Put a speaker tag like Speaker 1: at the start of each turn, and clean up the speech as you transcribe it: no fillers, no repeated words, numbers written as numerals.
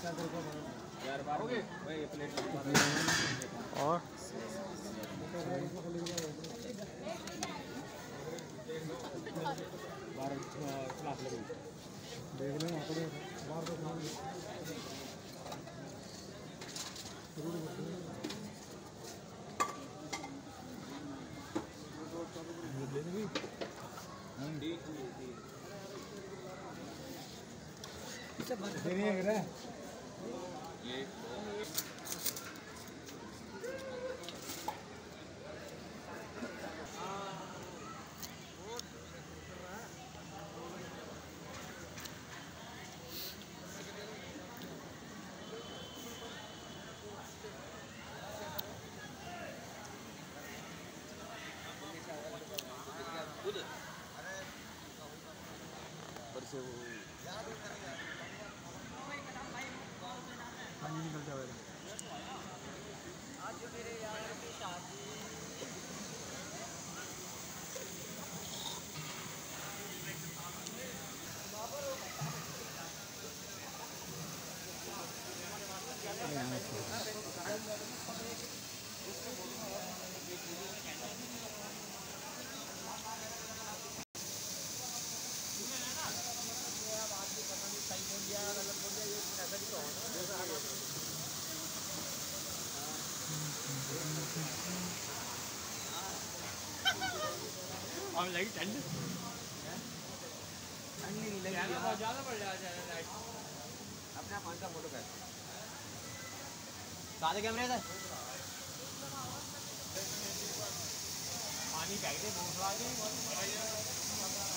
Speaker 1: यार बार हो गए भाई प्लेट
Speaker 2: और
Speaker 1: बार क्लास लगी
Speaker 2: देख लेना आंकड़े बाहर तो काम लेने भी देने ये से वो पानी निकलता हुआ
Speaker 3: आज जो मेरे यार की शादी
Speaker 1: और लगी ठंड
Speaker 3: नहीं लगी
Speaker 1: बहुत ज़्यादा बढ़ जाता है लाइट
Speaker 3: अपना फोन का फोटो कर सादे कैमरे से
Speaker 1: पानी फेंक दे भूख लगी